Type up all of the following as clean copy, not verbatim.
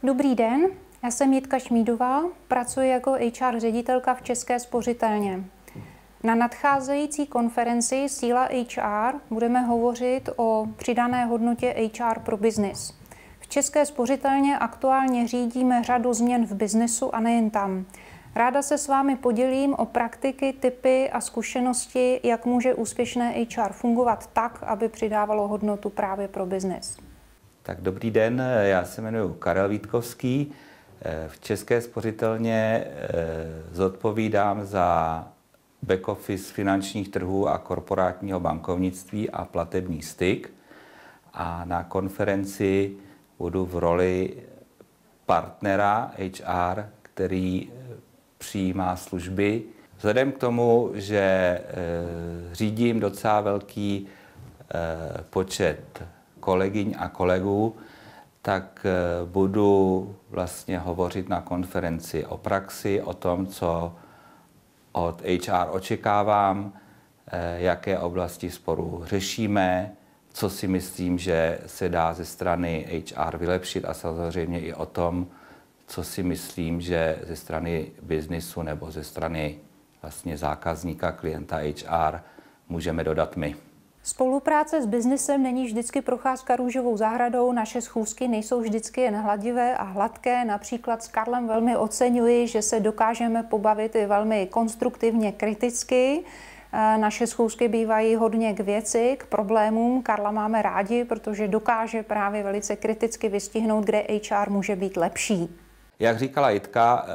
Dobrý den, já jsem Jitka Šmídová, pracuji jako HR ředitelka v České spořitelně. Na nadcházející konferenci Síla HR budeme hovořit o přidané hodnotě HR pro biznis. V České spořitelně aktuálně řídíme řadu změn v biznesu a nejen tam. Ráda se s vámi podělím o praktiky, tipy a zkušenosti, jak může úspěšné HR fungovat tak, aby přidávalo hodnotu právě pro biznis. Tak dobrý den, já se jmenuji Karel Vítkovský. V České spořitelně zodpovídám za back office finančních trhů a korporátního bankovnictví a platební styk. A na konferenci budu v roli partnera HR, který přijímá služby. Vzhledem k tomu, že řídím docela velký počet kolegyň a kolegů, tak budu vlastně hovořit na konferenci o praxi, o tom, co od HR očekávám, jaké oblasti sporů řešíme, co si myslím, že se dá ze strany HR vylepšit a samozřejmě i o tom, co si myslím, že ze strany biznisu nebo ze strany vlastně zákazníka, klienta HR můžeme dodat my. Spolupráce s biznisem není vždycky procházka růžovou zahradou, naše schůzky nejsou vždycky jen hladivé a hladké. Například s Karlem velmi oceňuji, že se dokážeme pobavit i velmi konstruktivně kriticky. Naše schůzky bývají hodně k věci, k problémům. Karla máme rádi, protože dokáže právě velice kriticky vystihnout, kde HR může být lepší. Jak říkala Jitka,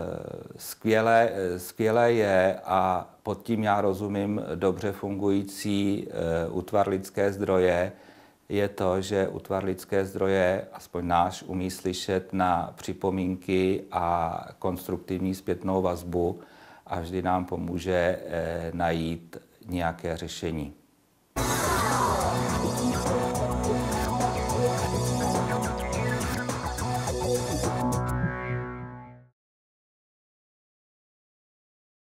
skvělé je, a pod tím já rozumím dobře fungující útvar lidské zdroje, je to, že útvar lidské zdroje, aspoň náš, umí slyšet na připomínky a konstruktivní zpětnou vazbu a vždy nám pomůže najít nějaké řešení.